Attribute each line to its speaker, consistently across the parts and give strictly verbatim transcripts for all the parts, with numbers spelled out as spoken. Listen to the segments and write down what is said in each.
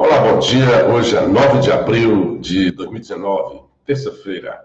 Speaker 1: Olá, bom dia. Hoje é nove de abril de dois mil e dezenove, terça-feira.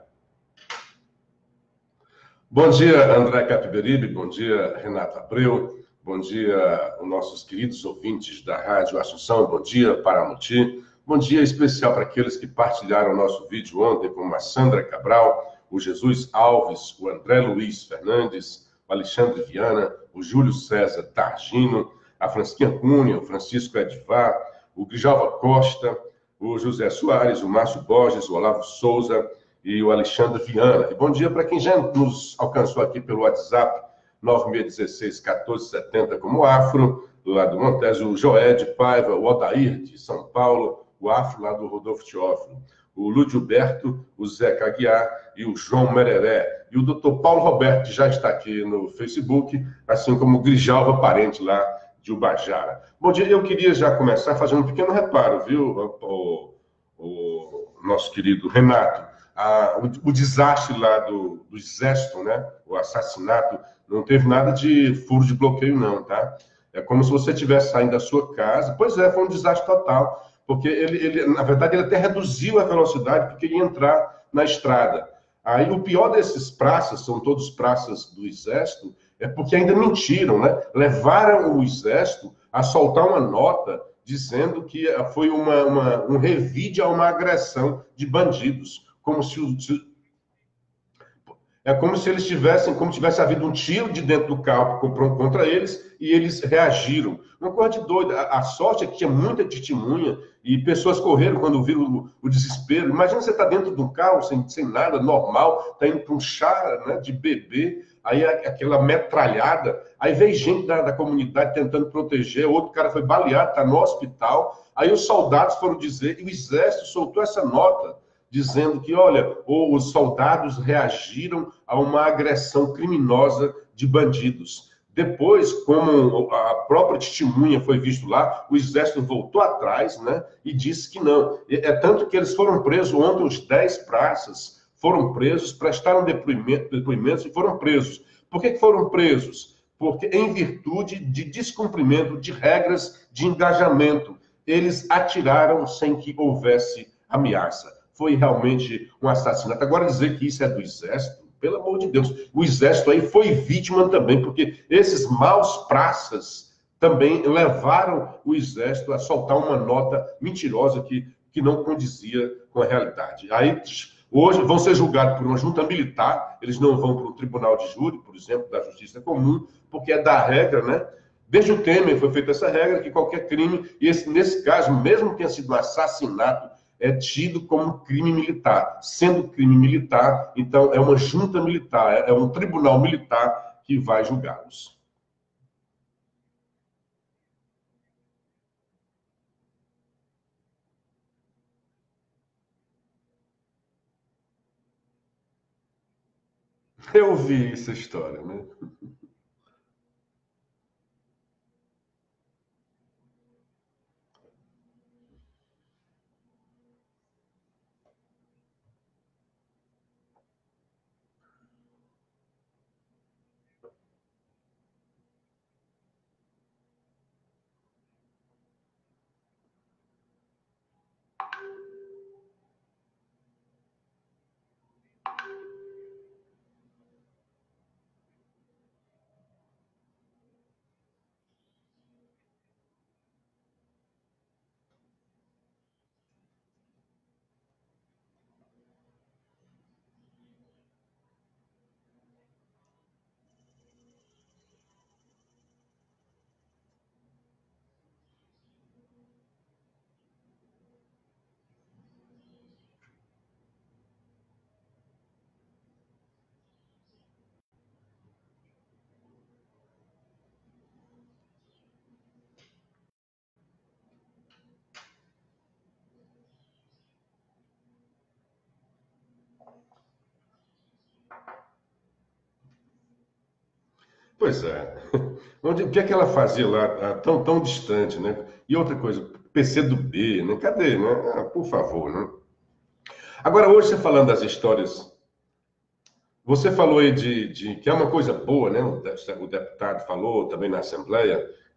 Speaker 1: Bom dia, André Capiberibe. Bom dia, Renato Abreu. Bom dia, os nossos queridos ouvintes da Rádio Assunção. Bom dia, Paramuti. Bom dia especial para aqueles que partilharam o nosso vídeo ontem, como a Sandra Cabral, o Jesus Alves, o André Luiz Fernandes, o Alexandre Viana, o Júlio César Targino, a Francisquinha Cunha, o Francisco Edvar, o Grijalva Costa, o José Soares, o Márcio Borges, o Olavo Souza e o Alexandre Viana. E bom dia para quem já nos alcançou aqui pelo WhatsApp, nove seis um seis, um quatro sete zero, como Afro, lá do Montes, o Joé de Paiva, o Odair de São Paulo, o Afro lá do Rodolfo Teófilo, o Lúdio Berto, o Zé Caguiar e o João Mereré. E o doutor Paulo Roberto, que já está aqui no Facebook, assim como o Grijalva Parente lá de Ubajara. Bom dia, eu queria já começar fazendo um pequeno reparo, viu, o, o, o nosso querido Renato, a, o, o desastre lá do, do Exército, né, o assassinato, não teve nada de furo de bloqueio não, tá? É como se você estivesse saindo da sua casa, pois é, foi um desastre total, porque ele, ele, na verdade, ele até reduziu a velocidade porque ia entrar na estrada. Aí o pior desses praças, são todos praças do Exército, é porque ainda mentiram, né? Levaram o Exército a soltar uma nota dizendo que foi uma, uma, um revide a uma agressão de bandidos. Como se, se é como se eles tivessem, como tivesse havido um tiro de dentro do carro contra eles e eles reagiram. Uma coisa de doida. A, a sorte é que tinha muita testemunha e pessoas correram quando viram o, o desespero. Imagina você estar dentro de um carro sem, sem nada, normal, está indo para um chá, né, de bebê, aí aquela metralhada, aí veio gente da, da comunidade tentando proteger, outro cara foi baleado, está no hospital, aí os soldados foram dizer, e o Exército soltou essa nota, dizendo que, olha, os soldados reagiram a uma agressão criminosa de bandidos. Depois, como a própria testemunha foi visto lá, o Exército voltou atrás, né, e disse que não. É tanto que eles foram presos ontem, os dez praças foram presos, prestaram depoimento, depoimentos e foram presos. Por que foram presos? Porque em virtude de descumprimento de regras de engajamento, eles atiraram sem que houvesse ameaça. Foi realmente um assassinato. Agora dizer que isso é do Exército, pelo amor de Deus, o Exército aí foi vítima também, porque esses maus praças também levaram o Exército a soltar uma nota mentirosa que, que não condizia com a realidade. Aí, hoje, vão ser julgados por uma junta militar, eles não vão para o tribunal de júri, por exemplo, da Justiça Comum, porque é da regra, né? Desde o Temer foi feita essa regra que qualquer crime, e esse, nesse caso, mesmo que tenha sido um assassinato, é tido como crime militar. Sendo crime militar, então é uma junta militar, é um tribunal militar que vai julgá-los. Eu vi essa história, né? Pois é. Onde, o que é que ela fazia lá, tão, tão distante, né? E outra coisa, P C do B, né? Cadê, né? Ah, por favor, né? Agora, hoje, você falando das histórias, você falou aí de, de que é uma coisa boa, né? O deputado falou também na Assembleia,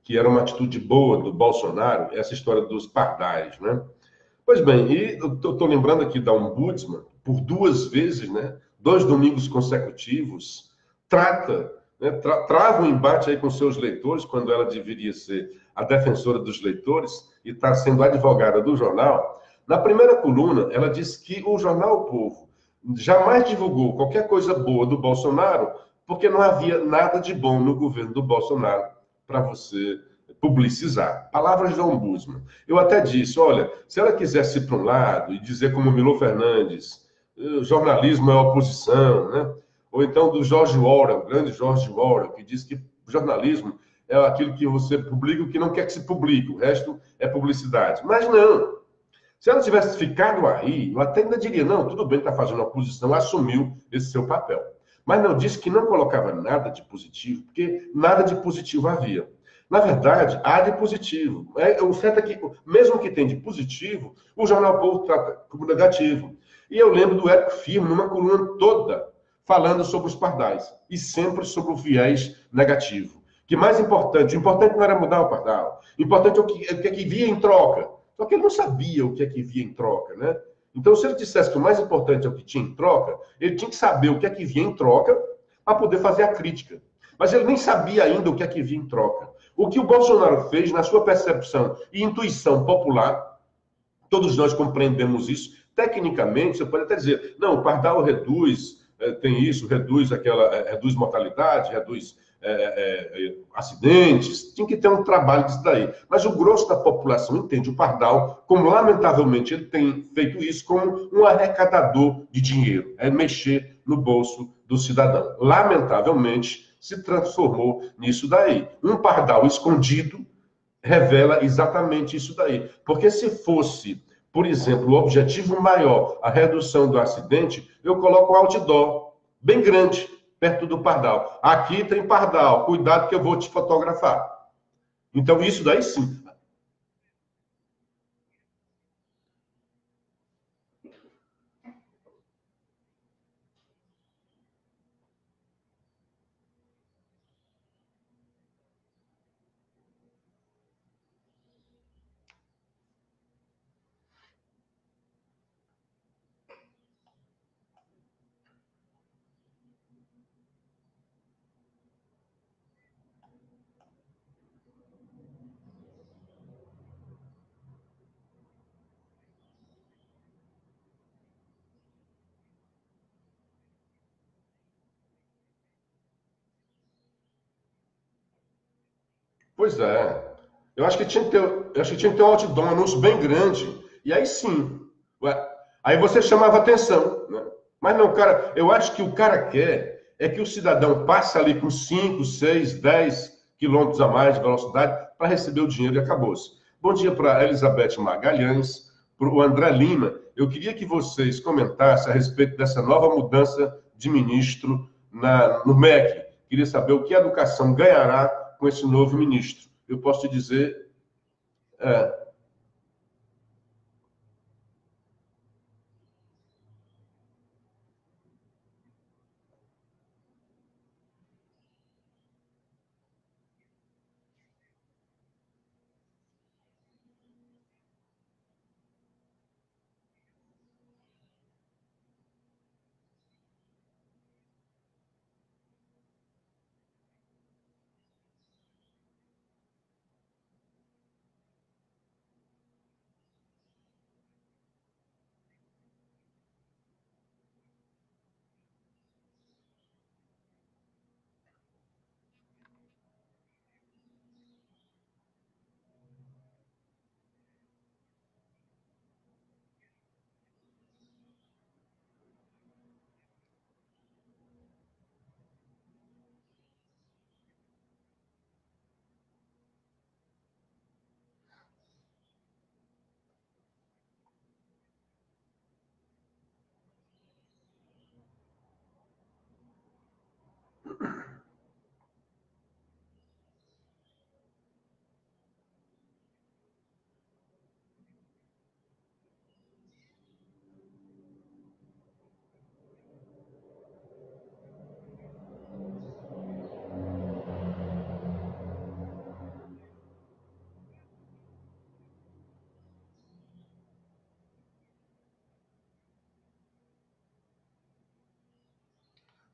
Speaker 1: que era uma atitude boa do Bolsonaro, essa história dos pardais, né? Pois bem, e eu estou lembrando aqui da Ombudsman, por duas vezes, né, dois domingos consecutivos, trata, né, tra trava um embate aí com seus leitores, quando ela deveria ser a defensora dos leitores e está sendo advogada do jornal. Na primeira coluna, ela diz que o jornal O Povo jamais divulgou qualquer coisa boa do Bolsonaro, porque não havia nada de bom no governo do Bolsonaro para você publicizar. Palavras da Ombudsman. Eu até disse, olha, se ela quisesse ir para um lado e dizer como Milor Fernandes, jornalismo é oposição, né? Ou então do George Orwell, o grande George Orwell, que diz que jornalismo é aquilo que você publica, o que não quer que se publique, o resto é publicidade. Mas não. Se ela tivesse ficado aí, eu até ainda diria, não, tudo bem, está fazendo oposição, assumiu esse seu papel. Mas não, disse que não colocava nada de positivo, porque nada de positivo havia. Na verdade, há de positivo. É, o certo é que, mesmo que tenha de positivo, o Jornal Povo trata como negativo. E eu lembro do Érico Firmo, numa coluna toda, falando sobre os pardais, e sempre sobre o viés negativo. Que mais importante, o importante não era mudar o pardal, o importante é o que, é o que, é que via em troca. Só que ele não sabia o que é que via em troca, né? Então, se ele dissesse que o mais importante é o que tinha em troca, ele tinha que saber o que é que via em troca para poder fazer a crítica. Mas ele nem sabia ainda o que é que via em troca. O que o Bolsonaro fez, na sua percepção e intuição popular, todos nós compreendemos isso. Tecnicamente, você pode até dizer, não, o pardal reduz, é, tem isso, reduz aquela, é, reduz mortalidade, reduz é, é, acidentes, tinha que ter um trabalho disso daí. Mas o grosso da população entende o pardal como, lamentavelmente, ele tem feito isso como um arrecadador de dinheiro, é mexer no bolso do cidadão. Lamentavelmente, se transformou nisso daí. Um pardal escondido revela exatamente isso daí. Porque se fosse, por exemplo, o objetivo maior, a redução do acidente, eu coloco um outdoor bem grande perto do pardal. Aqui tem pardal, cuidado que eu vou te fotografar. Então, isso daí sim. Pois é. Eu acho que tinha que ter, eu acho que tinha que ter um outdoor, um anúncio bem grande. E aí sim. Ué, aí você chamava atenção, né? Mas não, cara, eu acho que o cara quer é que o cidadão passe ali com cinco, seis, dez quilômetros a mais de velocidade para receber o dinheiro e acabou-se. Bom dia para Elizabeth Magalhães, para o André Lima. Eu queria que vocês comentassem a respeito dessa nova mudança de ministro na, no M E C. Queria saber o que a educação ganhará com esse novo ministro. Eu posso te dizer, é,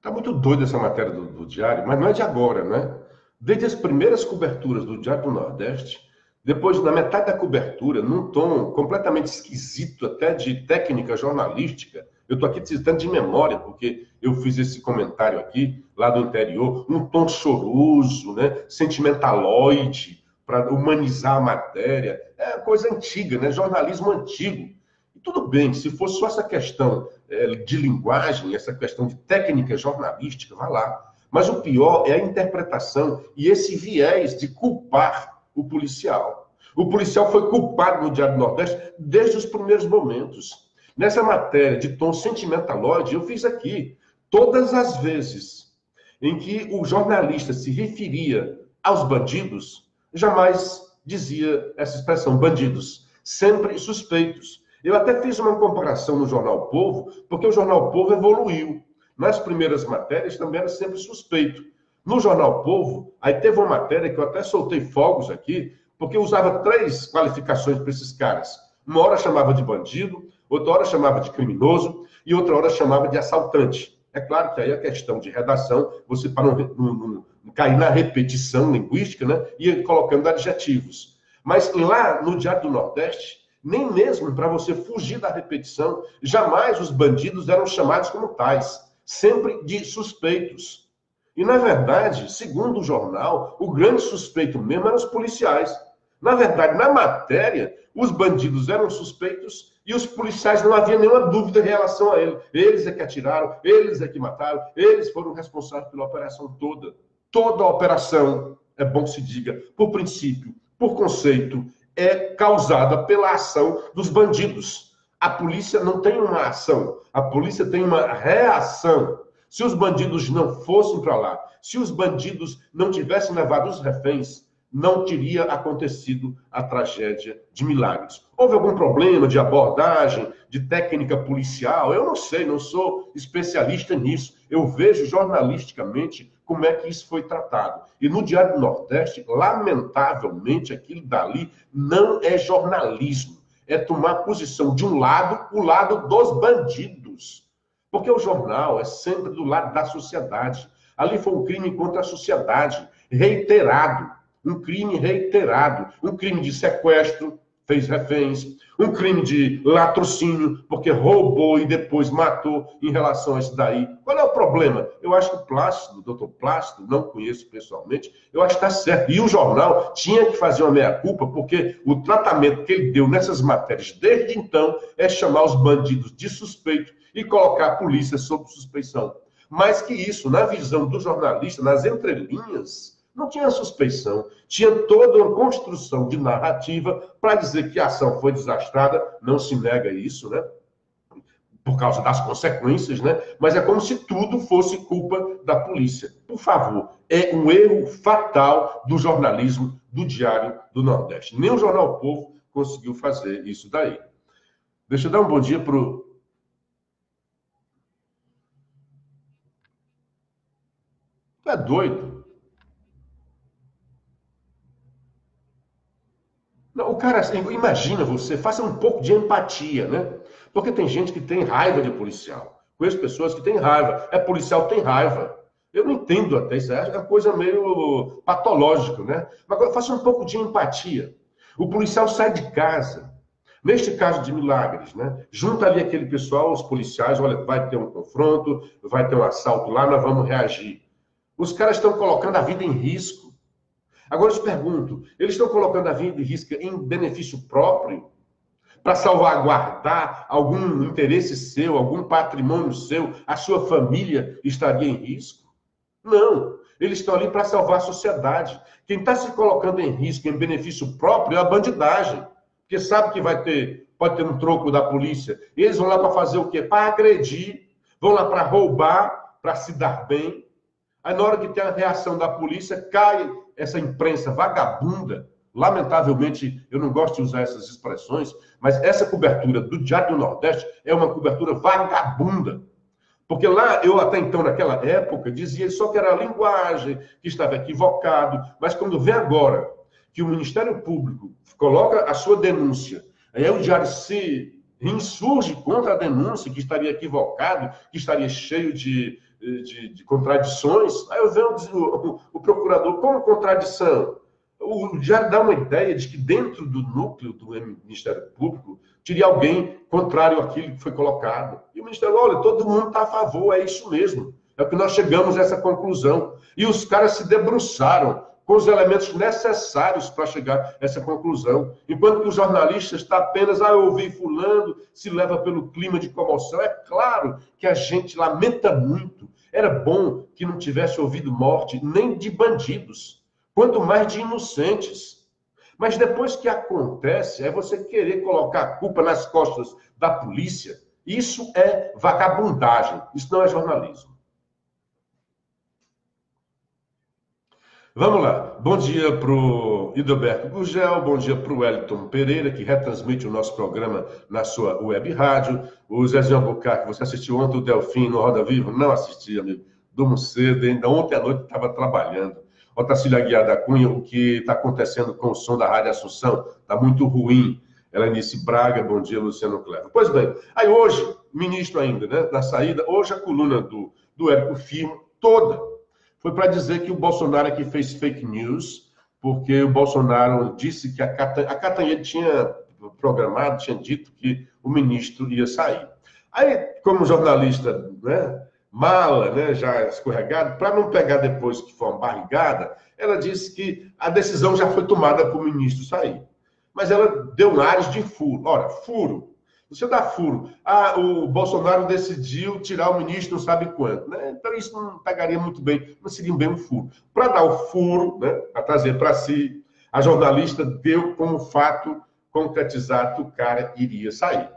Speaker 1: Tá muito doida essa matéria do, do Diário, mas não é de agora, né? Desde as primeiras coberturas do Diário do Nordeste, depois, na metade da cobertura, num tom completamente esquisito, até de técnica jornalística, eu estou aqui citando de memória, porque eu fiz esse comentário aqui, lá do interior, um tom choroso, né? Sentimentaloide, para humanizar a matéria. É coisa antiga, né? Jornalismo antigo. E tudo bem, se fosse só essa questão é, de linguagem, essa questão de técnica jornalística, vá lá. Mas o pior é a interpretação e esse viés de culpar o policial. O policial foi culpado no Diário do Nordeste desde os primeiros momentos. Nessa matéria de tom sentimentaloide, eu fiz aqui. Todas as vezes em que o jornalista se referia aos bandidos, jamais dizia essa expressão, bandidos, sempre suspeitos. Eu até fiz uma comparação no Jornal o Povo, porque o Jornal o Povo evoluiu. Nas primeiras matérias também era sempre suspeito. No Jornal o Povo, aí teve uma matéria que eu até soltei fogos aqui, porque eu usava três qualificações para esses caras. Uma hora chamava de bandido, outra hora chamava de criminoso e outra hora chamava de assaltante. É claro que aí a questão de redação, você para não, não, não, não cair na repetição linguística, né, ia colocando adjetivos. Mas lá no Diário do Nordeste, nem mesmo para você fugir da repetição, jamais os bandidos eram chamados como tais, sempre de suspeitos. E, na verdade, segundo o jornal, o grande suspeito mesmo eram os policiais. Na verdade, na matéria, os bandidos eram suspeitos e os policiais não havia nenhuma dúvida em relação a ele. Eles é que atiraram, eles é que mataram, eles foram responsáveis pela operação toda. Toda a operação, é bom que se diga, por princípio, por conceito, é causada pela ação dos bandidos. A polícia não tem uma ação, a polícia tem uma reação. Se os bandidos não fossem para lá, se os bandidos não tivessem levado os reféns, não teria acontecido a tragédia de Milagres. Houve algum problema de abordagem, de técnica policial? Eu não sei, não sou especialista nisso. Eu vejo jornalisticamente como é que isso foi tratado. E no Diário do Nordeste, lamentavelmente, aquilo dali não é jornalismo. É tomar posição de um lado, o lado dos bandidos. Porque o jornal é sempre do lado da sociedade. Ali foi um crime contra a sociedade, reiterado. Um crime reiterado. Um crime de sequestro, fez reféns. Um crime de latrocínio, porque roubou e depois matou em relação a isso daí. Qual é o problema? Eu acho que o Plácido, o doutor Plácido, não conheço pessoalmente, eu acho que está certo. E o jornal tinha que fazer uma meia-culpa, porque o tratamento que ele deu nessas matérias desde então é chamar os bandidos de suspeito e colocar a polícia sob suspeição. Mais que isso, na visão do jornalista, nas entrelinhas, não tinha suspeição. Tinha toda uma construção de narrativa para dizer que a ação foi desastrada. Não se nega isso, né? Por causa das consequências, né? Mas é como se tudo fosse culpa da polícia. Por favor, é um erro fatal do jornalismo do Diário do Nordeste. Nem o Jornal o Povo conseguiu fazer isso daí. Deixa eu dar um bom dia para o... É doido. Não, o cara, assim, imagina você, faça um pouco de empatia, né? Porque tem gente que tem raiva de policial. Conheço pessoas que têm raiva. É policial, tem raiva. Eu não entendo até isso. É uma coisa meio patológica, né? Mas agora faça um pouco de empatia. O policial sai de casa. Neste caso de Milagres, né? Junta ali aquele pessoal, os policiais, olha, vai ter um confronto, vai ter um assalto lá, nós vamos reagir. Os caras estão colocando a vida em risco. Agora eu te pergunto, eles estão colocando a vida em risco em benefício próprio? Para salvaguardar algum interesse seu, algum patrimônio seu, a sua família estaria em risco? Não, eles estão ali para salvar a sociedade. Quem está se colocando em risco em benefício próprio é a bandidagem. Porque sabe que vai ter, pode ter um troco da polícia. E eles vão lá para fazer o quê? Para agredir, vão lá para roubar, para se dar bem. Aí na hora que tem a reação da polícia, cai essa imprensa vagabunda. Lamentavelmente, eu não gosto de usar essas expressões, mas essa cobertura do Diário do Nordeste é uma cobertura vagabunda. Porque lá, eu até então, naquela época, dizia só que era a linguagem, que estava equivocado, mas quando vê agora que o Ministério Público coloca a sua denúncia, aí o Diário se insurge contra a denúncia, que estaria equivocado, que estaria cheio de de, de contradições. Aí eu vejo o, o procurador, como contradição? O, já dá uma ideia de que dentro do núcleo do Ministério Público teria alguém contrário àquilo que foi colocado. E o Ministério, olha, todo mundo está a favor, é isso mesmo. É o que nós chegamos a essa conclusão. E os caras se debruçaram com os elementos necessários para chegar a essa conclusão. Enquanto que o jornalista está apenas, ah, eu ouvi fulano, se leva pelo clima de comoção. É claro que a gente lamenta muito. Era bom que não tivesse ouvido morte nem de bandidos, quanto mais de inocentes. Mas depois que acontece, é você querer colocar a culpa nas costas da polícia. Isso é vagabundagem, isso não é jornalismo. Vamos lá. Bom dia para o Idoberto Gurgel, bom dia para o Wellington Pereira, que retransmite o nosso programa na sua web rádio. O Zezinho Albuquerque, você assistiu ontem o Delfim no Roda Viva? Não assisti, amigo. Durmo cedo, ainda ontem à noite estava trabalhando. Otacília Aguiar da Cunha, o que está acontecendo com o som da Rádio Assunção está muito ruim. Elenice Braga, bom dia, Luciano Clevo. Pois bem, aí hoje, ministro ainda, né, na saída, hoje a coluna do, do Érico Firmo, toda, foi para dizer que o Bolsonaro aqui fez fake news, porque o Bolsonaro disse que a, Cata, a Catanhede tinha programado, tinha dito que o ministro ia sair. Aí, como jornalista, né, mala, né, já escorregado, para não pegar depois que for uma barrigada, ela disse que a decisão já foi tomada para o ministro sair. Mas ela deu ares de furo. Ora, furo. Você dá furo. Ah, o Bolsonaro decidiu tirar o ministro não sabe quanto. Né? Então isso não pegaria muito bem, não seria bem um furo. Para dar o furo, né, para trazer para si, a jornalista deu como fato concretizado que o cara iria sair.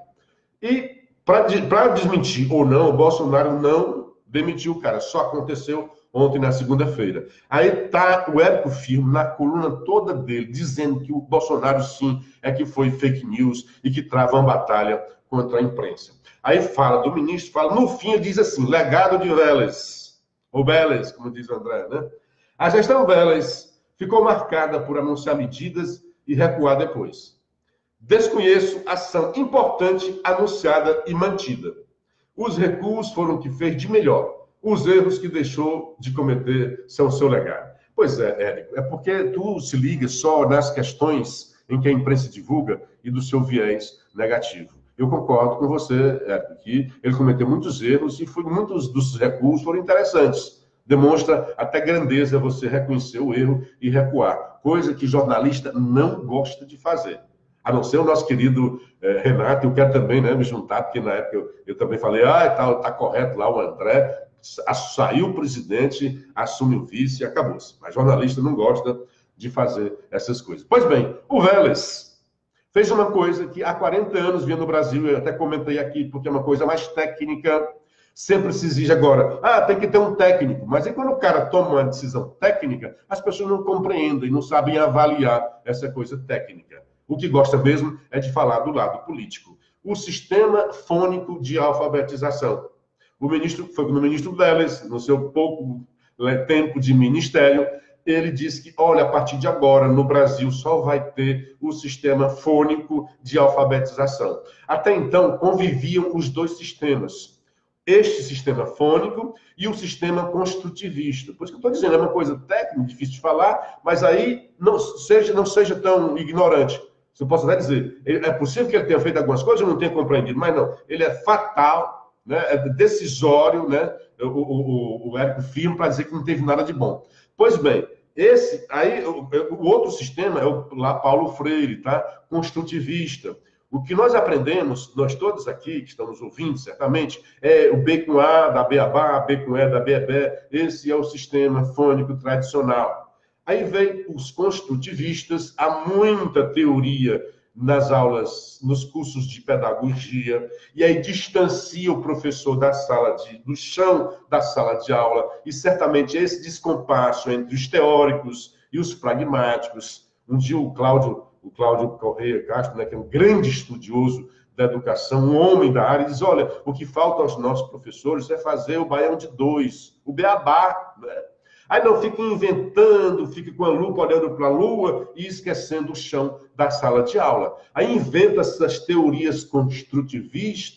Speaker 1: E para desmentir ou não, o Bolsonaro não demitiu o cara, só aconteceu ontem na segunda-feira. Aí tá o Érico Firmo na coluna toda dele, dizendo que o Bolsonaro sim é que foi fake news e que trava uma batalha contra a imprensa. Aí fala do ministro, fala, no fim ele diz assim, legado de Vélez, ou Vélez, como diz o André, né? A gestão Vélez ficou marcada por anunciar medidas e recuar depois. Desconheço ação importante anunciada e mantida. Os recuos foram o que fez de melhor. Os erros que deixou de cometer são o seu legado. Pois é, Érico, é porque tu se liga só nas questões em que a imprensa divulga e do seu viés negativo. Eu concordo com você, Érico, que ele cometeu muitos erros e foi, muitos dos recuos foram interessantes. Demonstra até grandeza você reconhecer o erro e recuar, coisa que jornalista não gosta de fazer. A não ser o nosso querido eh, Renato, eu quero também, né, me juntar, porque na época eu, eu também falei, ah, tá, tá correto lá o André, saiu o presidente, assume o vice e acabou-se. Mas jornalista não gosta de fazer essas coisas. Pois bem, o Vélez fez uma coisa que há quarenta anos vinha no Brasil, eu até comentei aqui, porque é uma coisa mais técnica, sempre se exige agora, ah, tem que ter um técnico. Mas aí quando o cara toma uma decisão técnica, as pessoas não compreendem, não sabem avaliar essa coisa técnica. O que gosta mesmo é de falar do lado político. O sistema fônico de alfabetização. O ministro, foi no ministro Vélez, no seu pouco tempo de ministério, ele disse que, olha, a partir de agora, no Brasil, só vai ter o sistema fônico de alfabetização. Até então, conviviam os dois sistemas. Este sistema fônico e o sistema construtivista. Por isso que eu estou dizendo, é uma coisa técnica, difícil de falar, mas aí não seja, não seja tão ignorante. Você pode até dizer, é possível que ele tenha feito algumas coisas, eu não tenha compreendido, mas não, ele é fatal, né, é decisório, né, o, o, o Érico Firmo, para dizer que não teve nada de bom. Pois bem, esse, aí, o, o outro sistema é o lá Paulo Freire, tá? Construtivista. O que nós aprendemos, nós todos aqui que estamos ouvindo, certamente, é o B com A da Beabá, B com E da Beabé, esse é o sistema fônico tradicional. Aí vem os construtivistas, há muita teoria nas aulas, nos cursos de pedagogia, e aí distancia o professor da sala de, do chão da sala de aula, e certamente esse descompasso entre os teóricos e os pragmáticos. Um dia o Cláudio, o Cláudio Correia Castro, né, que é um grande estudioso da educação, um homem da área, diz, olha, o que falta aos nossos professores é fazer o baião de dois, o beabá, né? Aí não fica inventando, fica com a lupa olhando para a lua e esquecendo o chão da sala de aula. Aí inventa essas teorias construtivistas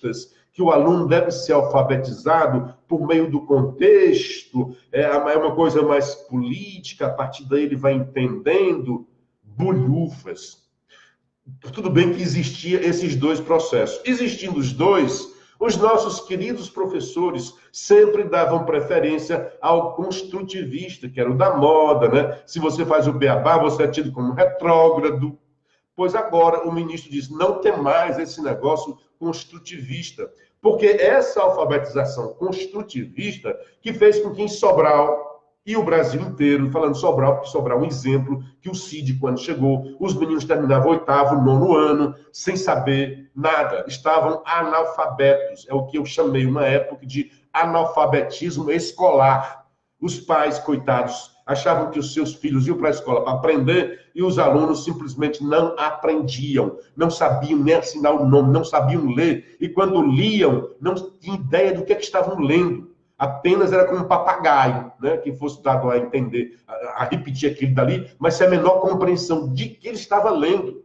Speaker 1: que o aluno deve ser alfabetizado por meio do contexto, é uma coisa mais política, a partir daí ele vai entendendo bulhufas. Tudo bem que existia esses dois processos. Existindo os dois, os nossos queridos professores sempre davam preferência ao construtivista, que era o da moda, né? Se você faz o beabá, você é tido como retrógrado. Pois agora o ministro diz, não tem mais esse negócio construtivista, porque essa alfabetização construtivista que fez com que em Sobral e o Brasil inteiro, falando Sobral, porque Sobral é um exemplo, que o Cid, quando chegou, os meninos terminavam o oitavo, nono ano, sem saber nada, estavam analfabetos, é o que eu chamei uma época de analfabetismo escolar. Os pais, coitados, achavam que os seus filhos iam para a escola para aprender e os alunos simplesmente não aprendiam, não sabiam nem assinar o nome, não sabiam ler, e quando liam, não tinham ideia do que, é que estavam lendo. Apenas era como um papagaio, né, que fosse dado a entender, a, a repetir aquilo dali, mas sem a menor compreensão de que ele estava lendo.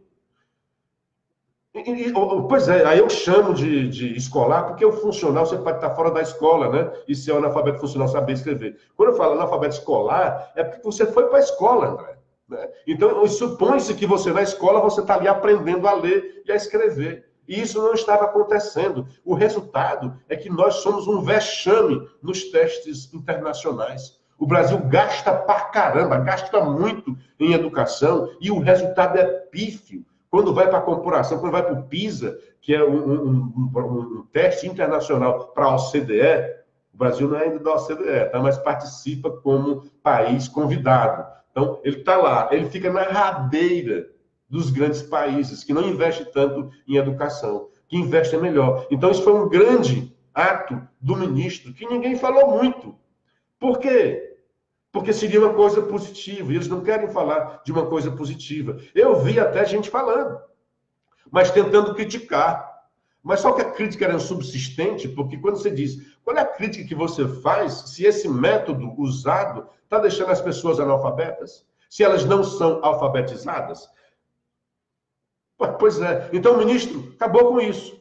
Speaker 1: E, e, pois é, aí eu chamo de, de escolar, porque o funcional você pode estar fora da escola, né? E ser um analfabeto funcional, saber escrever. Quando eu falo analfabeto escolar, é porque você foi para a escola, André. Né? Então, supõe-se que você, na escola, você está ali aprendendo a ler e a escrever. E isso não estava acontecendo. O resultado é que nós somos um vexame nos testes internacionais. O Brasil gasta pra caramba, gasta muito em educação e o resultado é pífio. Quando vai para a comparação, quando vai para o PISA, que é um, um, um, um teste internacional para a O C D E, o Brasil não é ainda da O C D E, tá? Mas participa como país convidado. Então, ele está lá, ele fica na rabeira dos grandes países, que não investem tanto em educação, que investem melhor. Então, isso foi um grande ato do ministro, que ninguém falou muito. Por quê? Porque seria uma coisa positiva, e eles não querem falar de uma coisa positiva. Eu vi até gente falando, mas tentando criticar. Mas só que a crítica era subsistente, porque quando você diz, qual é a crítica que você faz se esse método usado está deixando as pessoas analfabetas? Se elas não são alfabetizadas? Pois é. Então o ministro acabou com isso.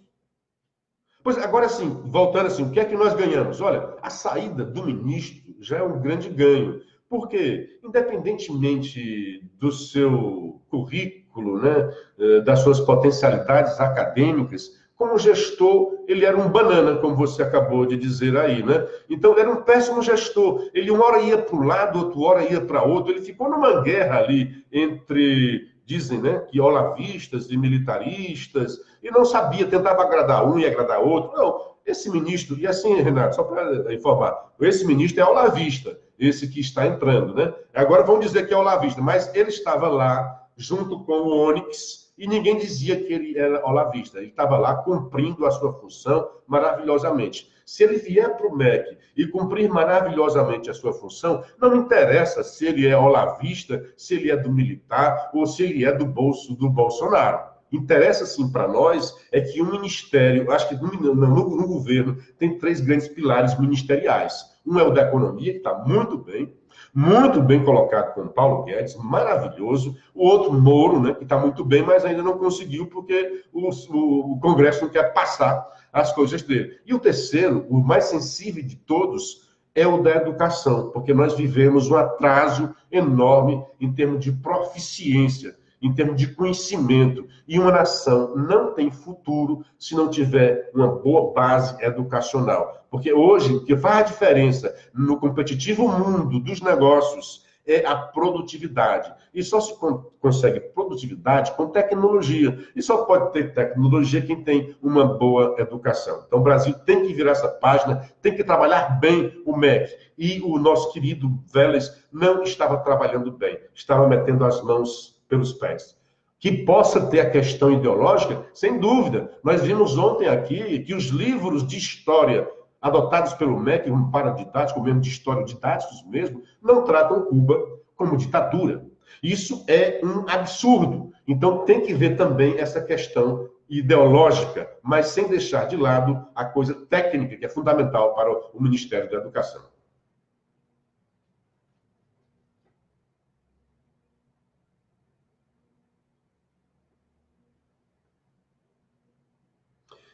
Speaker 1: Pois agora sim, voltando assim, o que é que nós ganhamos? Olha, a saída do ministro já é um grande ganho. Porque, independentemente do seu currículo, né, das suas potencialidades acadêmicas, como gestor, ele era um banana, como você acabou de dizer aí, né? Então, ele era um péssimo gestor. Ele uma hora ia para um lado, outra hora ia para outro. Ele ficou numa guerra ali entre, dizem, né, que olavistas e militaristas, e não sabia, tentava agradar um e agradar outro. Não, esse ministro, e assim, Renato, só para informar, esse ministro é olavista, esse que está entrando, né? Agora vamos dizer que é olavista, mas ele estava lá junto com o Onyx, e ninguém dizia que ele era olavista. Ele estava lá cumprindo a sua função maravilhosamente. Se ele vier para o M E C e cumprir maravilhosamente a sua função, não interessa se ele é olavista, se ele é do militar ou se ele é do bolso do Bolsonaro. Interessa, sim, para nós é que o ministério, acho que no, no, no governo, tem três grandes pilares ministeriais. Um é o da economia, que está muito bem, muito bem colocado com Paulo Guedes, maravilhoso. O outro, Moro, né, que está muito bem, mas ainda não conseguiu porque o, o, o Congresso não quer passar as coisas dele. E o terceiro, o mais sensível de todos, é o da educação, porque nós vivemos um atraso enorme em termos de proficiência, em termos de conhecimento. E uma nação não tem futuro se não tiver uma boa base educacional. Porque hoje, o que faz a diferença no competitivo mundo dos negócios é a produtividade. E só se consegue produtividade com tecnologia. E só pode ter tecnologia quem tem uma boa educação. Então, o Brasil tem que virar essa página, tem que trabalhar bem o M E C. E o nosso querido Vélez não estava trabalhando bem, estava metendo as mãos pelos pés. Que possa ter a questão ideológica, sem dúvida. Nós vimos ontem aqui que os livros de história adotados pelo M E C, um paradidático, mesmo de história didáticos mesmo, não tratam Cuba como ditadura. Isso é um absurdo. Então tem que ver também essa questão ideológica, mas sem deixar de lado a coisa técnica, que é fundamental para o Ministério da Educação.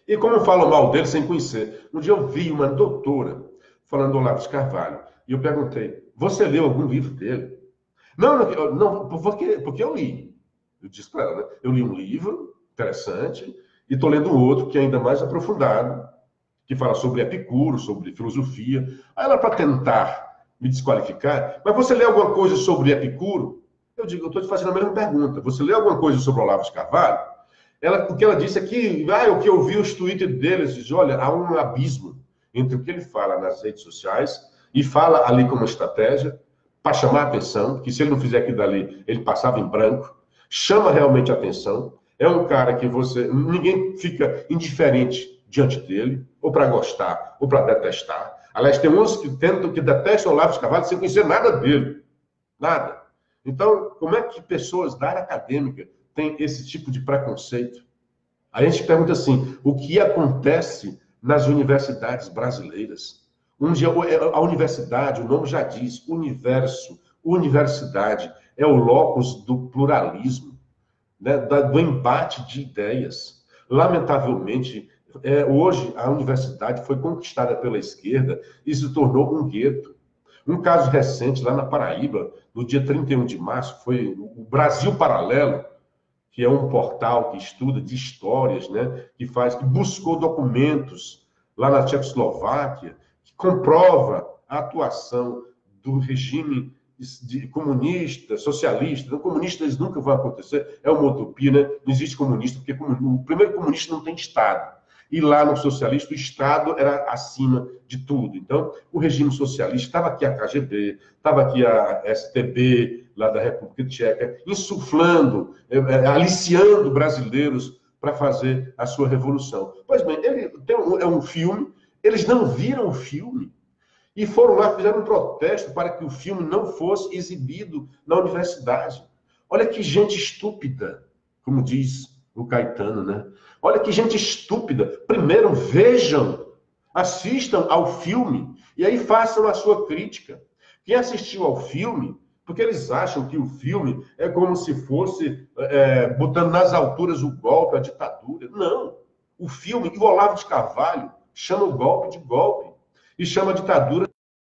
Speaker 1: E como falam mal dele sem conhecer. Um dia eu vi uma doutora falando do Olavo de Carvalho. E eu perguntei, você leu algum livro dele? Não, não, eu- não porque, porque eu li. Eu disse para ela, né? Eu li um livro interessante e estou lendo um outro que é ainda mais aprofundado, que fala sobre Epicuro, sobre filosofia. Aí ela, para tentar me desqualificar, mas você lê alguma coisa sobre Epicuro? Eu digo, eu estou te fazendo a mesma pergunta. Você lê alguma coisa sobre Olavo de Carvalho? Ela, o que ela disse é que, ah, o que eu vi os tweets deles, diz, olha, há um abismo entre o que ele fala nas redes sociais e fala ali como estratégia para chamar a atenção, que se ele não fizer aquilo dali, ele passava em branco, chama realmente a atenção, é um cara que você, ninguém fica indiferente diante dele, ou para gostar, ou para detestar. Aliás, tem uns que tentam, que detestam o Olavo de Carvalho sem conhecer nada dele, nada. Então, como é que pessoas da área acadêmica têm esse tipo de preconceito? A gente pergunta assim, o que acontece nas universidades brasileiras? Um dia, a universidade, o nome já diz, universo, universidade, é o locus do pluralismo, né, do embate de ideias. Lamentavelmente, é, hoje a universidade foi conquistada pela esquerda e se tornou um gueto. Um caso recente, lá na Paraíba, no dia trinta e um de março, foi o Brasil Paralelo, que é um portal que estuda de histórias, né, que faz, que buscou documentos lá na Tchecoslováquia, que comprova a atuação do regime de comunista, socialista. Não, comunistas nunca vão acontecer, é uma utopia, né? Não existe comunista, porque o primeiro comunista não tem Estado. E lá no socialista, o Estado era acima de tudo. Então, o regime socialista, estava aqui a K G B, estava aqui a S T B, lá da República Tcheca, insuflando, aliciando brasileiros para fazer a sua revolução. Pois bem, ele tem um, é um filme, eles não viram o filme e foram lá, fizeram um protesto para que o filme não fosse exibido na universidade. Olha que gente estúpida, como diz o Caetano, né? Olha que gente estúpida. Primeiro, vejam, assistam ao filme e aí façam a sua crítica. Quem assistiu ao filme, porque eles acham que o filme é como se fosse é, botando nas alturas o golpe, a ditadura. Não. O filme, e o Olavo de Carvalho chama o golpe de golpe e chama a ditadura.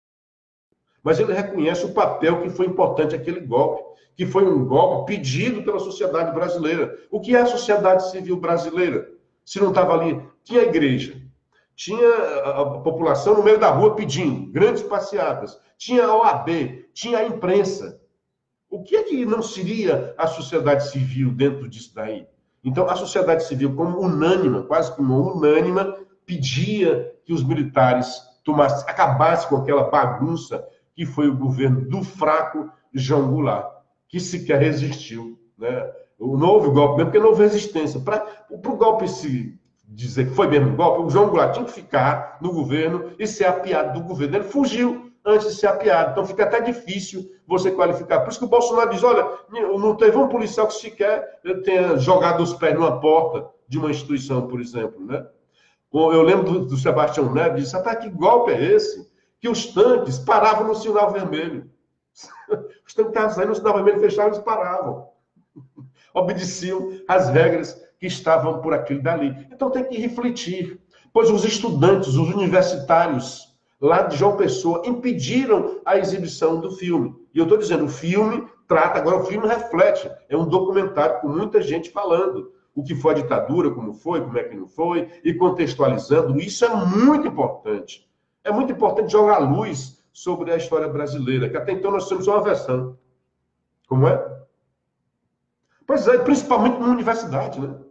Speaker 1: Mas ele reconhece o papel que foi importante aquele golpe, que foi um golpe pedido pela sociedade brasileira. O que é a sociedade civil brasileira? Se não estava ali, tinha a igreja, tinha a, a população no meio da rua pedindo, grandes passeatas, tinha a O A B, tinha a imprensa. O que é que não seria a sociedade civil dentro disso daí? Então, a sociedade civil, como unânime, quase como unânime, pedia que os militares tomassem, acabassem com aquela bagunça que foi o governo do fraco João Goulart, que sequer resistiu. Né? Não houve golpe mesmo, porque não houve resistência. Para o golpe se dizer que foi mesmo um golpe, o João Goulart tinha que ficar no governo e ser apiado do governo. Ele fugiu antes de ser apiado. Então fica até difícil você qualificar. Por isso que o Bolsonaro diz, olha, não teve um policial que sequer tenha jogado os pés numa porta de uma instituição, por exemplo. Né? Eu lembro do, do Sebastião Neves, disse, até que golpe é esse? Que os tanques paravam no sinal vermelho. Os tanques estavam saindo no sinal vermelho, fechavam e paravam. Obedeciam às regras que estavam por aquilo dali. Então tem que refletir. Pois os estudantes, os universitários lá de João Pessoa impediram a exibição do filme. E eu estou dizendo, o filme trata, agora o filme reflete. É um documentário com muita gente falando o que foi a ditadura, como foi, como é que não foi, e contextualizando. Isso é muito importante. É muito importante jogar luz sobre a história brasileira, que até então nós temos só uma versão. Como é? Pois é, principalmente na universidade, né?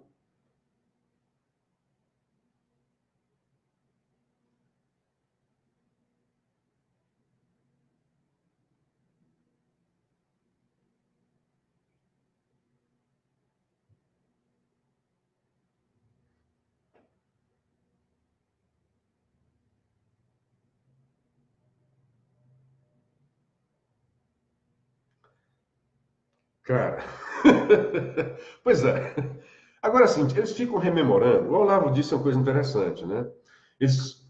Speaker 1: Cara. Pois é. Agora, assim, eles ficam rememorando. O Olavo disse uma coisa interessante, né? Eles.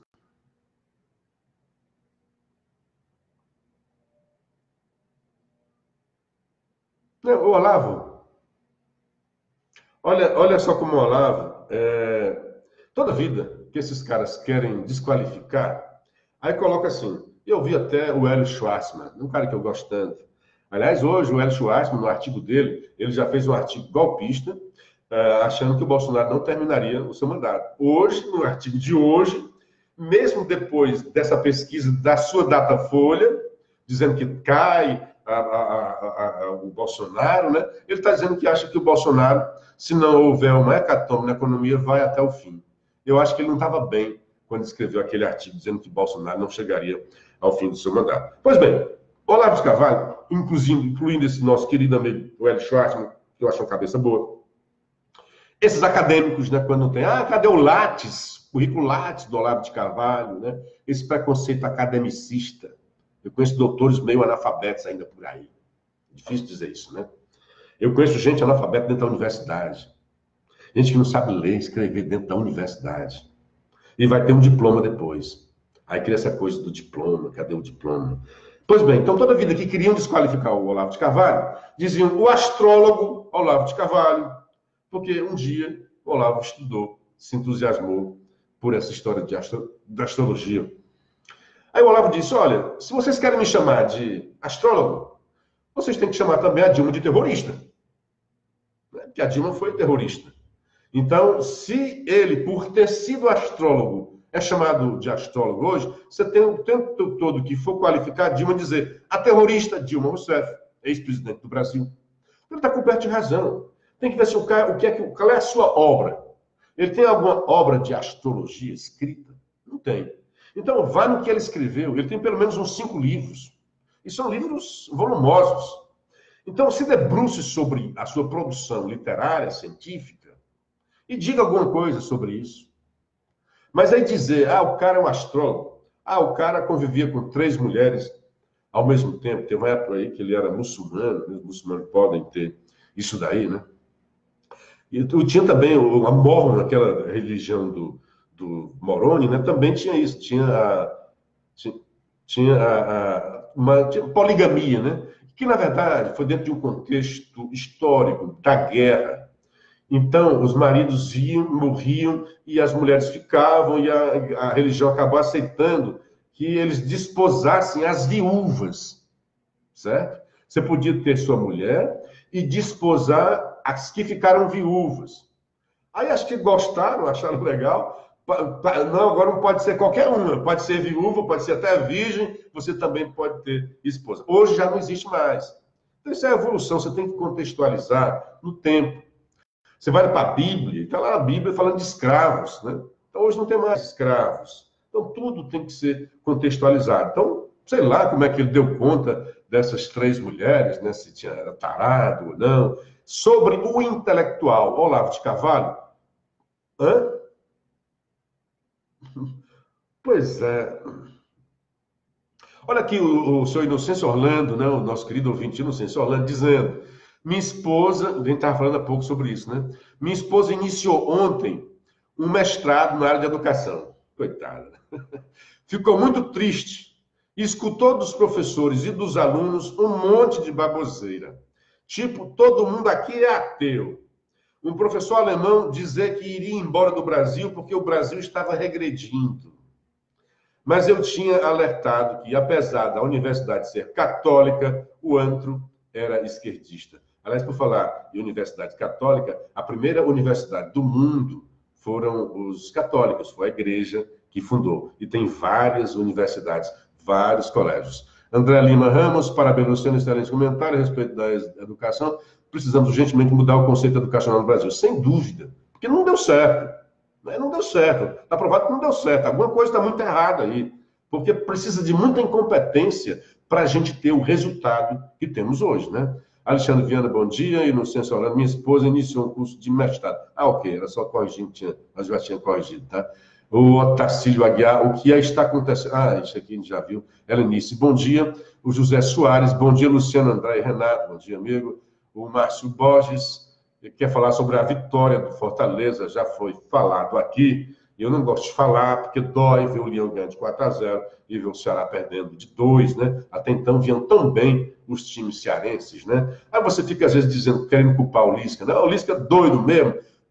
Speaker 1: Não, o Olavo, olha, olha só como o Olavo. É... toda vida que esses caras querem desqualificar, aí coloca assim, eu vi até o Hélio Schwartzman, um cara que eu gosto tanto. Aliás, hoje o Hélio Schwartzman, no artigo dele, ele já fez um artigo golpista, uh, achando que o Bolsonaro não terminaria o seu mandato. Hoje, no artigo de hoje, mesmo depois dessa pesquisa da sua Datafolha, dizendo que cai a, a, a, a, o Bolsonaro, né? Ele está dizendo que acha que o Bolsonaro, se não houver uma hecatombe na economia, vai até o fim. Eu acho que ele não estava bem quando escreveu aquele artigo dizendo que Bolsonaro não chegaria ao fim do seu mandato. Pois bem, Olavo de Carvalho, incluindo, incluindo esse nosso querido amigo, o Hélio Schwartzman, que eu acho uma cabeça boa, esses acadêmicos, né, quando não tem, ah, cadê o Lattes, o currículo Lattes do Olavo de Carvalho, né? Esse preconceito academicista. Eu conheço doutores meio analfabetos ainda por aí. Difícil dizer isso, né? Eu conheço gente analfabeta dentro da universidade. Gente que não sabe ler e escrever dentro da universidade. E vai ter um diploma depois. Aí cria essa coisa do diploma, cadê o diploma? Pois bem, então toda a vida que queriam desqualificar o Olavo de Carvalho, diziam o astrólogo Olavo de Carvalho, porque um dia o Olavo estudou, se entusiasmou por essa história de, astro... de astrologia. Aí o Olavo disse, olha, se vocês querem me chamar de astrólogo, vocês têm que chamar também a Dilma de terrorista. Porque a Dilma foi terrorista. Então, se ele, por ter sido astrólogo, é chamado de astrólogo hoje, você tem o tempo todo que for qualificar a Dilma dizer a terrorista Dilma Rousseff, ex-presidente do Brasil. Ele está coberto de razão. Tem que ver se o cara, o que é, qual é a sua obra. Ele tem alguma obra de astrologia escrita? Não tem. Então, vá no que ele escreveu. Ele tem pelo menos uns cinco livros. E são livros volumosos. Então, se debruce sobre a sua produção literária, científica, e diga alguma coisa sobre isso. Mas aí dizer, ah, o cara é um astrólogo. Ah, o cara convivia com três mulheres ao mesmo tempo. Tem uma época aí que ele era muçulmano. Os muçulmanos podem ter isso daí, né? E tinha também a Mormon, aquela religião do, do Moroni, né? Também tinha isso. Tinha a, tinha a, a uma tinha poligamia, né? Que, na verdade, foi dentro de um contexto histórico da guerra. Então, os maridos iam, morriam, e as mulheres ficavam, e a, a religião acabou aceitando que eles desposassem as viúvas, certo? Você podia ter sua mulher e desposar as que ficaram viúvas. Aí acho que gostaram, acharam legal. Não, agora não pode ser qualquer uma. Pode ser viúva, pode ser até virgem, você também pode ter esposa. Hoje já não existe mais. Então isso é evolução, você tem que contextualizar no tempo. Você vai para a Bíblia, está lá a Bíblia falando de escravos, né? Então hoje não tem mais escravos. Então tudo tem que ser contextualizado. Então, sei lá como é que ele deu conta dessas três mulheres, né? Se tinha, era tarado ou não. Sobre o intelectual Olavo de Carvalho. Hã? Pois é. Olha aqui o, o senhor Inocêncio Orlando, né? O nosso querido ouvinte Inocêncio Orlando, dizendo: minha esposa, a gente estava falando há pouco sobre isso, né? Minha esposa iniciou ontem um mestrado na área de educação. Coitada. Ficou muito triste. Escutou dos professores e dos alunos um monte de baboseira. Tipo, todo mundo aqui é ateu. Um professor alemão dizer que iria embora do Brasil porque o Brasil estava regredindo. Mas eu tinha alertado que, apesar da universidade ser católica, o antro era esquerdista. Aliás, por falar em universidade católica, a primeira universidade do mundo foram os católicos, foi a igreja que fundou. E tem várias universidades, vários colégios. André Lima Ramos, parabéns, Luciano, excelente comentário a respeito da educação. Precisamos urgentemente mudar o conceito educacional no Brasil. Sem dúvida, porque não deu certo. Não deu certo. Está provado que não deu certo. Alguma coisa está muito errada aí. Porque precisa de muita incompetência para a gente ter o resultado que temos hoje, né? Alexandre Viana, bom dia. Inocência Orlando, minha esposa iniciou um curso de mestrado. Ah, ok, era só corrigindo, tinha, mas já tinha corrigido, tá? O Otacílio Aguiar, o que está acontecendo? Ah, isso aqui a gente já viu. Helenice, bom dia. O José Soares, bom dia. Luciano, André e Renato, bom dia, amigo. O Márcio Borges, ele quer falar sobre a vitória do Fortaleza, já foi falado aqui. Eu não gosto de falar, porque dói ver o Leão ganhando de quatro a zero e ver o Ceará perdendo de dois, né? Até então vinham tão bem os times cearenses, né? Aí você fica, às vezes, dizendo, querendo culpar o Lisca. Não, o Lisca é doido mesmo,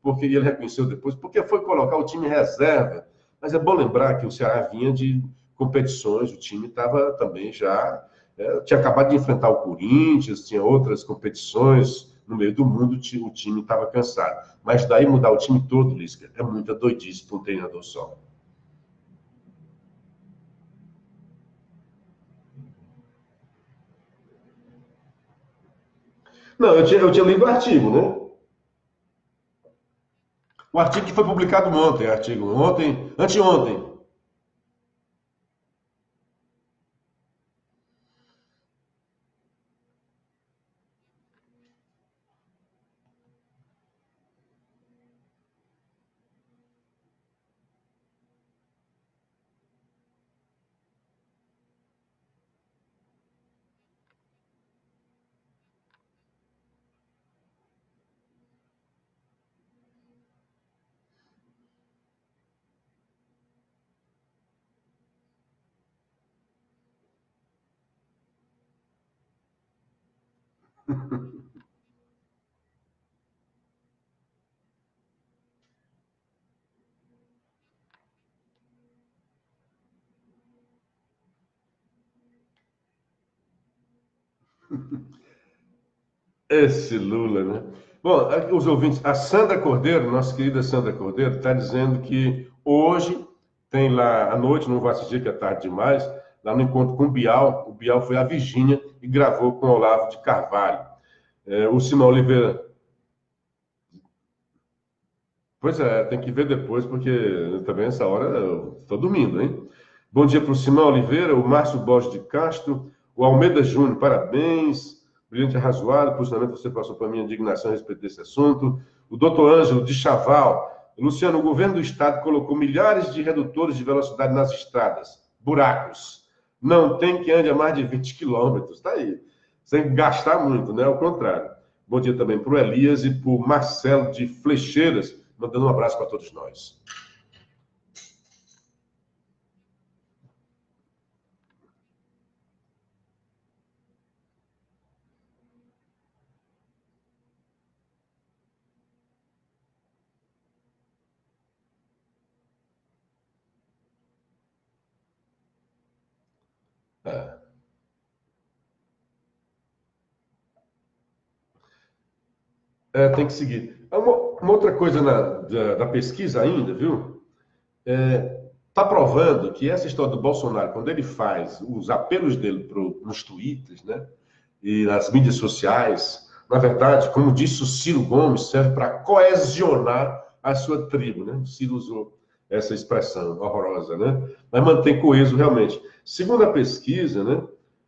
Speaker 1: porque ele reconheceu depois, porque foi colocar o time reserva. Mas é bom lembrar que o Ceará vinha de competições, o time estava também já... É, tinha acabado de enfrentar o Corinthians, tinha outras competições no meio do mundo, o time estava cansado. Mas daí mudar o time todo, Lisca, é muita doidice para um treinador só. Não, eu tinha, eu tinha lido o artigo, né? O artigo que foi publicado ontem, artigo ontem, anteontem. Esse Lula, né? Bom, aqui os ouvintes, a Sandra Cordeiro, nossa querida Sandra Cordeiro, está dizendo que hoje tem lá à noite, não vou assistir que é tarde demais, lá no encontro com o Bial, o Bial foi à Virgínia e gravou com o Olavo de Carvalho. É, o Simão Oliveira. Pois é, tem que ver depois, porque também essa hora eu estou dormindo, hein? Bom dia para o Simão Oliveira, o Márcio Borges de Castro, o Almeida Júnior, parabéns. Brilhante e razoável, posicionamento você passou para a minha indignação a respeito desse assunto. O doutor Ângelo de Chaval. Luciano, o governo do estado colocou milhares de redutores de velocidade nas estradas, buracos. Não tem que ande a mais de vinte quilômetros. Está aí. Sem gastar muito, né? Ao contrário. Bom dia também para o Elias e para o Marcelo de Flecheiras, mandando um abraço para todos nós. É. É, tem que seguir. Uma, uma outra coisa na, da, da pesquisa ainda, viu? Está é, provando que essa história do Bolsonaro, quando ele faz os apelos dele pro, nos tweets, né, e nas mídias sociais, na verdade, como disse o Ciro Gomes, serve para coesionar a sua tribo, né? O Ciro usou essa expressão horrorosa, né? Mas mantém coeso realmente. Segundo a pesquisa, né,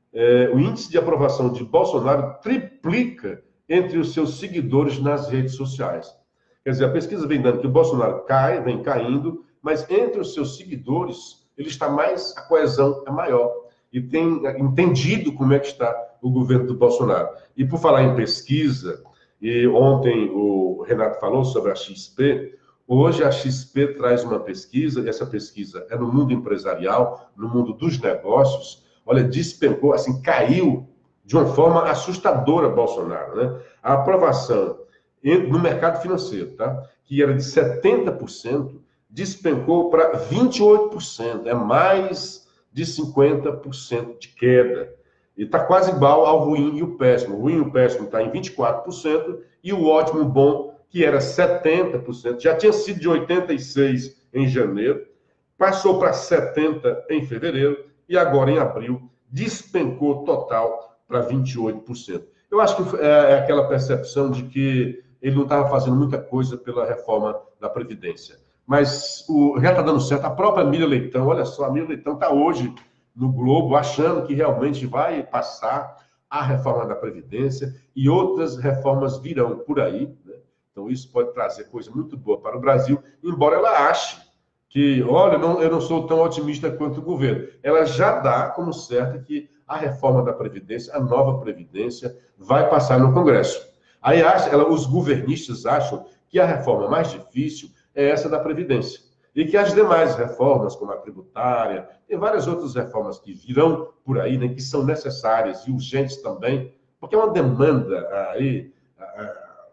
Speaker 1: é, o índice de aprovação de Bolsonaro triplica entre os seus seguidores nas redes sociais. Quer dizer, a pesquisa vem dando que o Bolsonaro cai, vem caindo, mas entre os seus seguidores, ele está mais, a coesão é maior. E tem entendido como é que está o governo do Bolsonaro. E por falar em pesquisa, e ontem o Renato falou sobre a X P, hoje a X P traz uma pesquisa, e essa pesquisa é no mundo empresarial, no mundo dos negócios, olha, despencou, assim, caiu de uma forma assustadora Bolsonaro, né? A aprovação no mercado financeiro, tá? Que era de setenta por cento, despencou para vinte e oito por cento, é mais de cinquenta por cento de queda. E está quase igual ao ruim e o péssimo. O ruim e o péssimo está em vinte e quatro por cento e o ótimo bom, que era setenta por cento, já tinha sido de oitenta e seis por cento em janeiro, passou para setenta por cento em fevereiro e agora em abril despencou total para vinte e oito por cento. Eu acho que é aquela percepção de que ele não estava fazendo muita coisa pela reforma da Previdência. Mas o, já está dando certo. A própria Miriam Leitão, olha só, a Miriam Leitão está hoje no Globo achando que realmente vai passar a reforma da Previdência e outras reformas virão por aí, né? Então isso pode trazer coisa muito boa para o Brasil, embora ela ache que, olha, não, eu não sou tão otimista quanto o governo. Ela já dá como certo que a reforma da Previdência, a nova Previdência, vai passar no Congresso. Aí acha, ela, os governistas acham que a reforma mais difícil é essa da Previdência. E que as demais reformas, como a tributária, e várias outras reformas que virão por aí, né, que são necessárias e urgentes também, porque é uma demanda aí,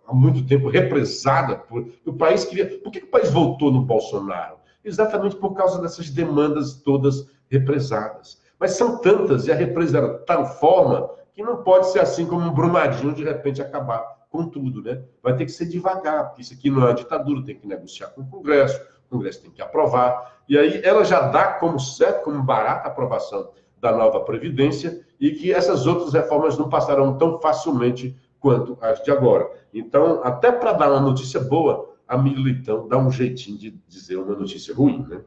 Speaker 1: há muito tempo represada. Por, o país queria... Por que o país votou no Bolsonaro? Exatamente por causa dessas demandas todas represadas. Mas são tantas, e a represa era de tal forma que não pode ser assim como um Brumadinho, de repente acabar com tudo, né? Vai ter que ser devagar, porque isso aqui não é uma ditadura, tem que negociar com o Congresso, o Congresso tem que aprovar, e aí ela já dá como certo, como barata a aprovação da nova Previdência, e que essas outras reformas não passarão tão facilmente quanto as de agora. Então, até para dar uma notícia boa, a Militão dá um jeitinho de dizer uma notícia ruim, né?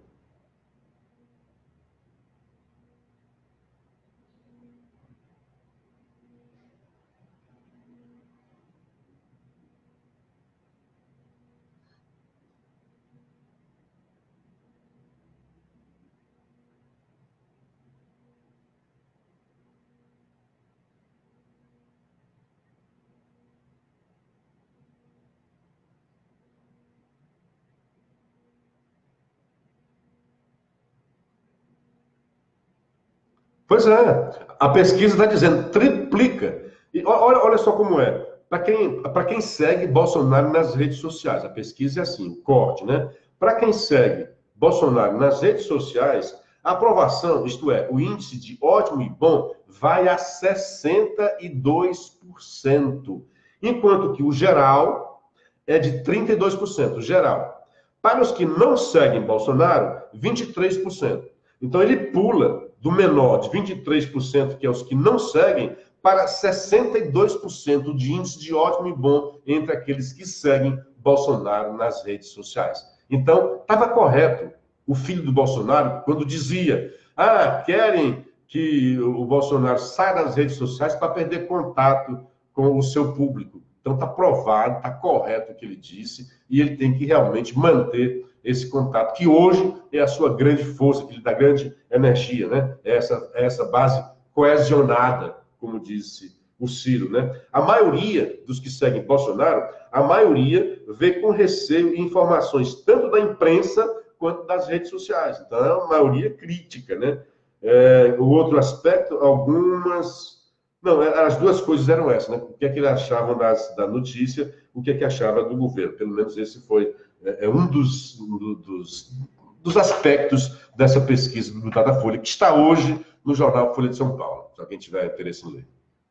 Speaker 1: Pois é, a pesquisa está dizendo, triplica. E olha, olha só como é. Para quem, para quem segue Bolsonaro nas redes sociais, a pesquisa é assim, o corte, né? Para quem segue Bolsonaro nas redes sociais, a aprovação, isto é, o índice de ótimo e bom, vai a sessenta e dois por cento, enquanto que o geral é de trinta e dois por cento, o geral. Para os que não seguem Bolsonaro, vinte e três por cento. Então ele pula do menor de vinte e três por cento, que é os que não seguem, para sessenta e dois por cento de índice de ótimo e bom entre aqueles que seguem Bolsonaro nas redes sociais. Então, estava correto o filho do Bolsonaro quando dizia: ah, querem que o Bolsonaro saia das redes sociais para perder contato com o seu público. Então, está provado, está correto o que ele disse, e ele tem que realmente manter esse contato, que hoje é a sua grande força, que lhe dá grande energia, né? Essa, essa base coesionada, como disse o Ciro, né? A maioria dos que seguem Bolsonaro, a maioria vê com receio informações tanto da imprensa quanto das redes sociais. Então, é uma maioria crítica, né? É, o outro aspecto, algumas... Não, as duas coisas eram essas, né? O que é que eles achavam das, da notícia, o que é que achava do governo. Pelo menos esse foi é, um dos, dos, dos aspectos dessa pesquisa do Datafolha, que está hoje no jornal Folha de São Paulo, se alguém tiver interesse em ler.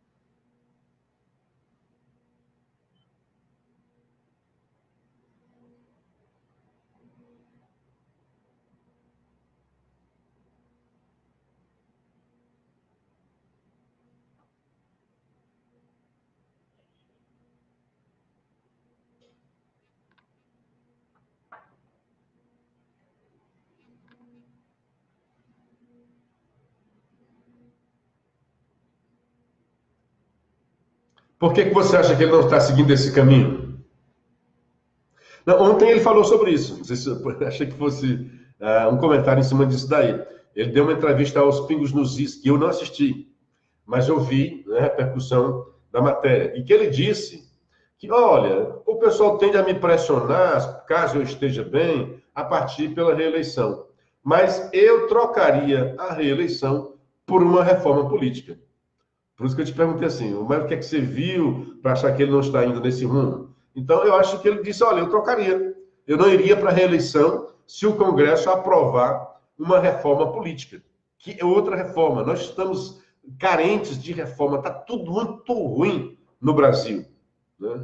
Speaker 1: Por que, que você acha que ele não está seguindo esse caminho? Não, ontem ele falou sobre isso. Não sei se eu achei que fosse uh, um comentário em cima disso daí. Ele deu uma entrevista aos Pingos nos Is, que eu não assisti, mas eu vi, né, a repercussão da matéria. E que ele disse que, olha, o pessoal tende a me pressionar, caso eu esteja bem, a partir pela reeleição. Mas eu trocaria a reeleição por uma reforma política. Por isso que eu te perguntei assim, mas o que é que você viu para achar que ele não está indo nesse rumo? Então, eu acho que ele disse, olha, eu trocaria. Eu não iria para a reeleição se o Congresso aprovar uma reforma política, que é outra reforma. Nós estamos carentes de reforma, está tudo muito ruim no Brasil, né?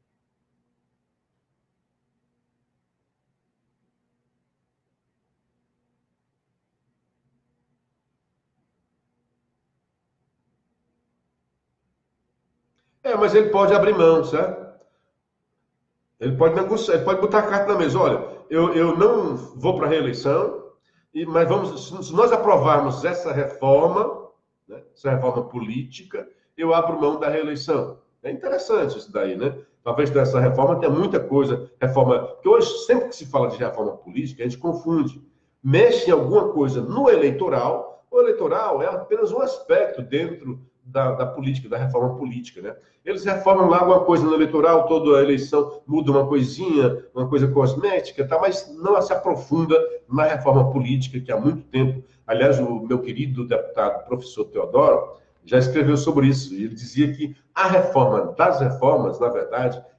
Speaker 1: É, mas ele pode abrir mão, certo? Ele pode negociar, ele pode botar a carta na mesa. Olha, eu, eu não vou para a reeleição, e, mas vamos, se nós aprovarmos essa reforma, né, essa reforma política, eu abro mão da reeleição. É interessante isso daí, né? Talvez dessa reforma tenha muita coisa, reforma... Porque hoje, sempre que se fala de reforma política, a gente confunde. Mexe em alguma coisa no eleitoral, o eleitoral é apenas um aspecto dentro da, da política, da reforma política, né? Eles reformam lá alguma coisa no eleitoral, toda a eleição muda uma coisinha, uma coisa cosmética, tá? Mas não se aprofunda na reforma política, que há muito tempo, aliás, o meu querido deputado, professor Teodoro, já escreveu sobre isso, e ele dizia que a reforma das reformas, na verdade,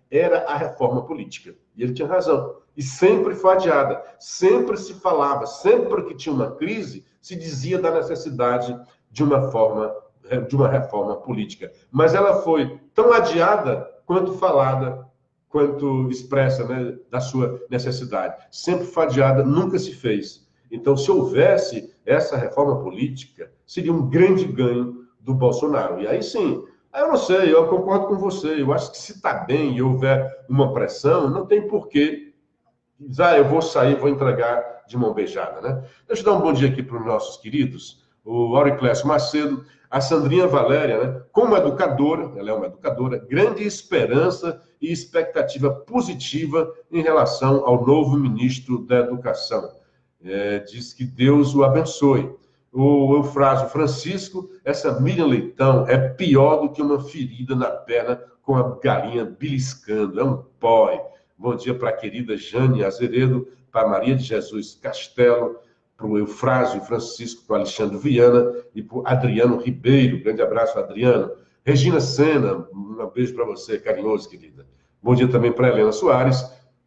Speaker 1: era a reforma política. E ele tinha razão. E sempre foi adiada, sempre se falava, sempre que tinha uma crise, se dizia da necessidade de uma forma, de uma reforma política. Mas ela foi tão adiada quanto falada, quanto expressa, né, da sua necessidade. Sempre foi adiada, nunca se fez. Então, se houvesse essa reforma política, seria um grande ganho do Bolsonaro. E aí sim, eu não sei, eu concordo com você. Eu acho que se está bem e houver uma pressão, não tem porquê dizer, ah, eu vou sair, vou entregar de mão beijada, né? Deixa eu dar um bom dia aqui para os nossos queridos, o Auriclésio Macedo, a Sandrinha Valéria, né? Como educadora, ela é uma educadora, grande esperança e expectativa positiva em relação ao novo ministro da Educação. É, diz que Deus o abençoe. O Eufrásio Francisco, essa Miriam Leitão é pior do que uma ferida na perna com a galinha beliscando, é um pó. Bom dia para a querida Jane Azeredo, para Maria de Jesus Castelo, para o Eufrásio Francisco, para o Alexandre Viana e para o Adriano Ribeiro. Grande abraço, Adriano. Regina Sena, um beijo para você, carinhoso, querida. Bom dia também para Helena Soares.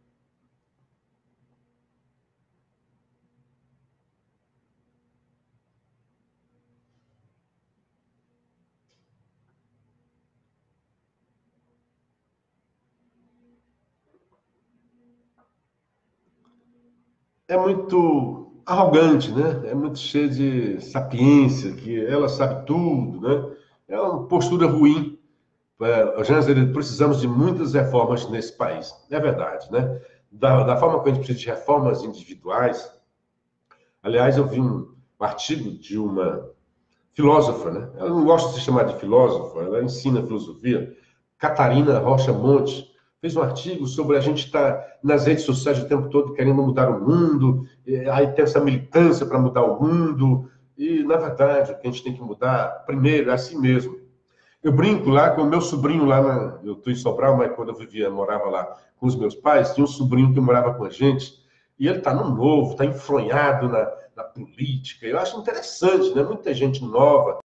Speaker 1: É muito arrogante, né? É muito cheio de sapiência, que ela sabe tudo, né? É uma postura ruim. É, Jansen, precisamos de muitas reformas nesse país. É verdade, né? Da, da forma que a gente precisa de reformas individuais. Aliás, eu vi um, um artigo de uma filósofa, né? Ela não gosta de se chamar de filósofa, ela ensina filosofia. Catarina Rocha Monte fez um artigo sobre a gente estar nas redes sociais o tempo todo querendo mudar o mundo, aí tem essa militância para mudar o mundo, e, na verdade, o que a gente tem que mudar, primeiro, é assim mesmo. Eu brinco lá com o meu sobrinho lá, na, eu estou em Sobral, mas quando eu vivia, morava lá com os meus pais, tinha um sobrinho que morava com a gente, e ele está no novo, está enfronhado na, na política. Eu acho interessante, né? Muita gente nova